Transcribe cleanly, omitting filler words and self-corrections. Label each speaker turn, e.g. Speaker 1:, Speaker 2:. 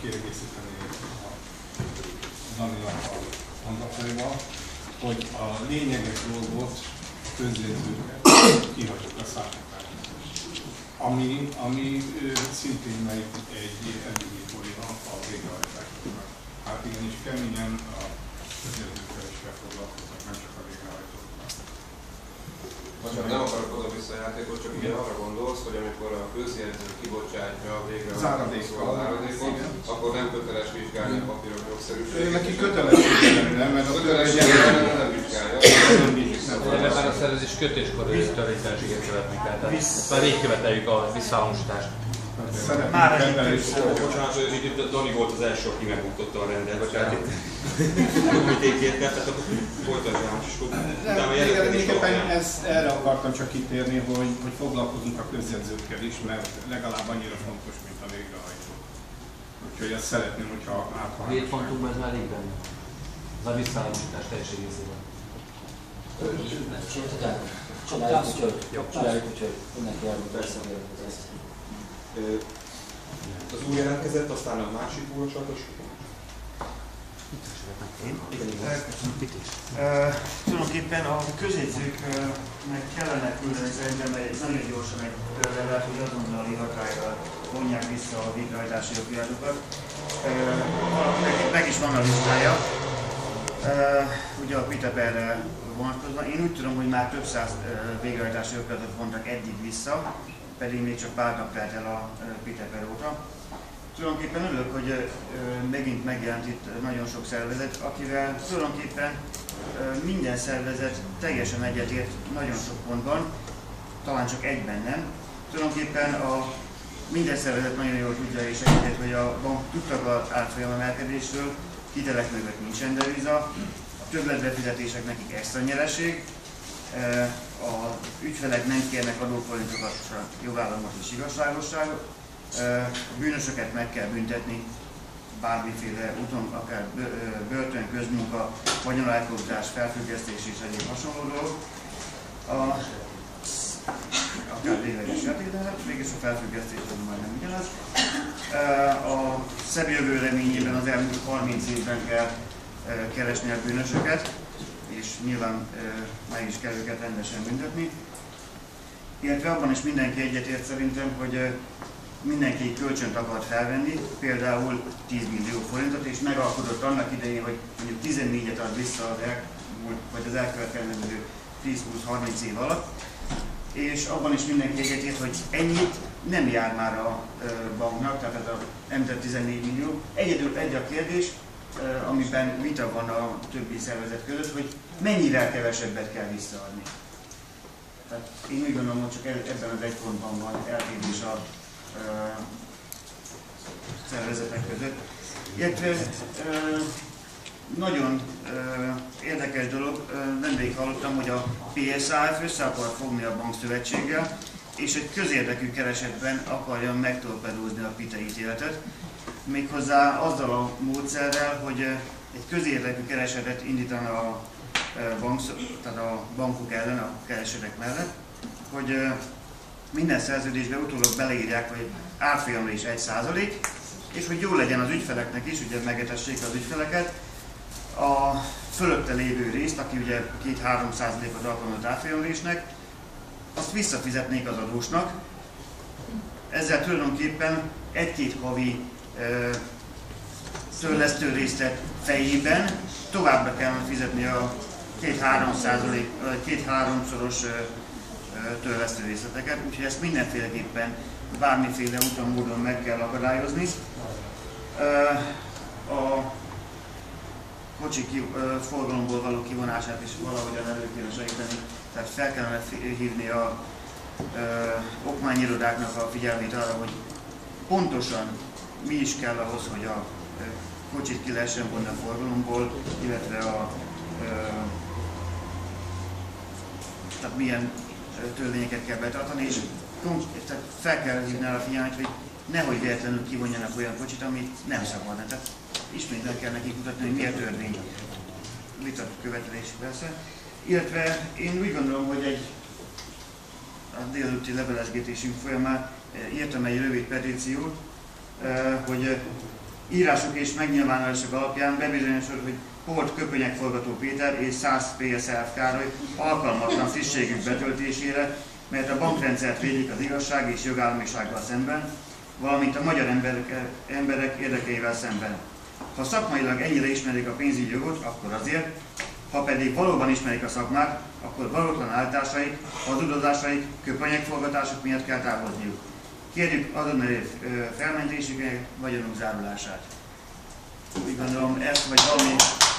Speaker 1: kiegészíteni Daninak a mondataival, hogy a lényeges dolgot, a közjegyzőket kihagyjuk a számokra. Ami szintén megy egy eddigi folyamat a végrehajtásoknak. Hát igenis keményen a közjegyzőkkel is kell foglalkoznak, nem csak a végrehajtókkal.
Speaker 2: Most nem akarok oda-vissza a játékot, csak ugye arra gondolsz, hogy amikor a közjegyző kibocsátja a végrehajtóval záradékot, akkor nem köteles vizsgálni a papírok jogszerűségét.
Speaker 1: Neki kötelessége nem, mert a
Speaker 2: kötelessége nem vizsgálja.
Speaker 3: Ebben a szervezés kötéskor törvénytelenséget követnek el, tehát már rég követeljük a visszahangosítást.
Speaker 1: Már egy
Speaker 4: bocsánat, hogy itt Dani volt az első, aki megbuktotta a rendet, tehát itt tehát akkor folytatján, és
Speaker 1: mindenképpen erre akartam csak kitérni, hogy foglalkozunk a közjegyzőkkel is, mert legalább annyira fontos, mint a végrehajtó. Úgyhogy ezt szeretném, hogyha áthalnak.
Speaker 3: 7 pontunkban ez már elég benne. Ez a visszahangosítás teljes egészében.
Speaker 5: Csináljuk, úgyhogy mindenki elmúlt persze ezt.
Speaker 4: Az új jelentkezett, aztán a másik úr csatos.
Speaker 6: Tulajdonképpen a közjegyzőknek kellene küldeni szerintem nagyon gyorsan egy levelet, hogy azonnali hatályra vonják vissza a végrehajtási jogiratokat. Meg is van a listája. Ugye a PITEP-re vonatkozóan. Én úgy tudom, hogy már több száz végrehajtási jogiratot vontak eddig vissza, pedig még csak pár nap telt el a PITEP óta. Tulajdonképpen örülök, hogy megint megjelent itt nagyon sok szervezet, akivel tulajdonképpen minden szervezet teljesen egyetért nagyon sok pontban, talán csak egyben nem. Tulajdonképpen minden szervezet nagyon jól tudja és egyetért, hogy a bank tudtak az árfolyam emelkedésről, hitelek mögött nincsen deviza, a többletbefizetések nekik extra nyereség, az ügyfelek nem kérnek adóforintokat, jogállamot és igazságosságot, a bűnösöket meg kell büntetni bármiféle úton, akár börtön, közmunka, vagyonelkobzás, felfüggesztés és egyéb hasonló dolog. Akár végleges játék, de mégis a felfüggesztés az majdnem ugyanaz. A szebb jövő reményében az elmúlt 30 évben kell keresni a bűnösöket, és nyilván meg is kell őket rendesen büntetni. Illetve abban is mindenki egyetért szerintem, hogy mindenki kölcsönt akart felvenni, például 10 millió forintot, és megalkodott annak idején, hogy mondjuk 14-et ad vissza az elkövetkezendő 10-20-30 év alatt, és abban is mindenki egyetért, hogy ennyit nem jár már a banknak, tehát ez a említett 14 millió. Egyedül egy a kérdés, amiben vita van a többi szervezet között, hogy mennyivel kevesebbet kell visszaadni. Tehát én úgy gondolom, hogy csak ebben az egy pontban van eltérés a szervezetek között. Illetve nagyon érdekes dolog, nemrég hallottam, hogy a PSAF össze akar fogni a bankszövetséggel, és egy közérdekű keresetben akarja megtorpedózni a PITE ítéletet, méghozzá azzal a módszerrel, hogy egy közérdekű keresetet indítana tehát a bankok ellen, a keresetek mellett, hogy minden szerződésbe utólag beleírják, hogy árfolyamra is 1%, és hogy jó legyen az ügyfeleknek is, ugye megetessék az ügyfeleket, a fölötte lévő részt, aki ugye 2-3%-ot alkalmazott árfolyamrésnek, azt visszafizetnék az adósnak. Ezzel tulajdonképpen egy-két havi törlesztő részlet fejében továbbra kellene fizetni a 2-3-szoros törlesztő részleteket, úgyhogy ezt mindenféleképpen bármiféle úton, módon meg kell akadályozni. A kocsik forgalomból való kivonását is valahogyan elő kéne segíteni, tehát fel kellene hívni a okmányirodáknak a figyelmét arra, hogy pontosan mi is kell ahhoz, hogy a kocsit ki lehessen vonni a forgalomból, illetve tehát milyen törvényeket kell betartani, és tehát fel kell hívni a figyelmet, hogy nehogy véletlenül kivonjanak olyan kocsit, amit nem szabadna. Tehát ismétlen kell nekik mutatni, hogy mi a törvény. Vitat követelés persze. Illetve én úgy gondolom, hogy a délelőtti levelezgetésünk folyamán írtam egy rövid petíciót, hogy Írások és megnyilvánulások alapján bebizonyosodott, hogy Holt Köpönyegforgató Péter és 100 PSF Károly alkalmatlan tisztségük betöltésére, mert a bankrendszert védik az igazság és jogállamisággal szemben, valamint a magyar emberek érdekeivel szemben. Ha szakmailag ennyire ismerik a pénzügyi jogot, akkor azért, ha pedig valóban ismerik a szakmát, akkor valótlan állításaik, hazudozásaik, köpönyegforgatások miatt kell távozniuk. Kérjük azonnali felmentésüket, vagyonuk zárulását. Úgy gondolom, ezt vagy valami